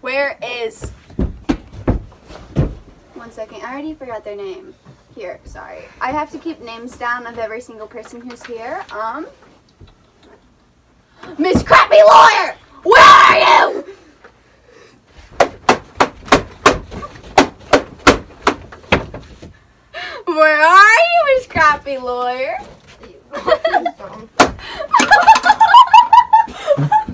Where is... One second. I already forgot their name. Here, sorry. I have to keep names down of every single person who's here. Miss Crappy Lawyer! Where are you? Where are you, Miss Crappy Lawyer?